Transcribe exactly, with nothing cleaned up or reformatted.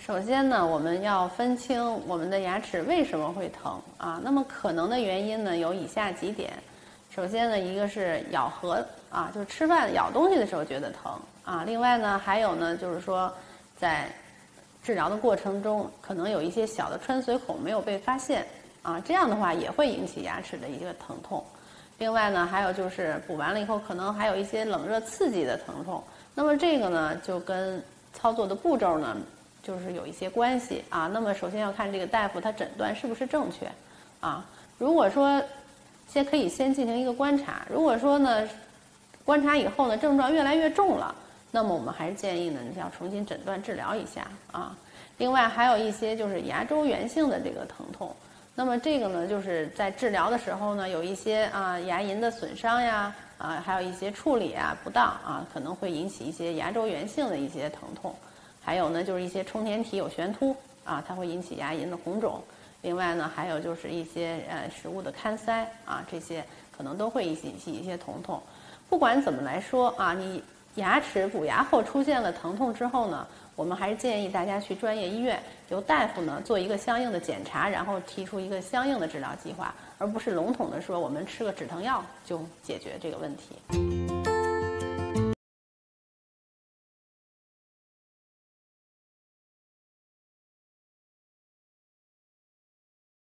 首先呢，我们要分清我们的牙齿为什么会疼啊。那么可能的原因呢有以下几点。首先呢，一个是咬合啊，就是吃饭咬东西的时候觉得疼啊。另外呢，还有呢，就是说在治疗的过程中，可能有一些小的穿髓孔没有被发现啊，这样的话也会引起牙齿的一个疼痛。另外呢，还有就是补完了以后，可能还有一些冷热刺激的疼痛。那么这个呢，就跟操作的步骤呢，就是有一些关系啊。那么首先要看这个大夫他诊断是不是正确啊。如果说先可以先进行一个观察，如果说呢，观察以后呢症状越来越重了，那么我们还是建议呢你要重新诊断治疗一下啊。另外还有一些就是牙周源性的这个疼痛。那么这个呢，就是在治疗的时候呢，有一些啊牙龈的损伤呀，啊还有一些处理啊不当啊，可能会引起一些牙周源性的一些疼痛。还有呢，就是一些充填体有悬凸啊，它会引起牙龈的红肿。另外呢，还有就是一些呃食物的看塞啊，这些可能都会引起一些疼痛。不管怎么来说啊，你牙齿补牙后出现了疼痛之后呢，我们还是建议大家去专业医院，由大夫呢做一个相应的检查，然后提出一个相应的治疗计划，而不是笼统的说我们吃个止疼药就解决这个问题。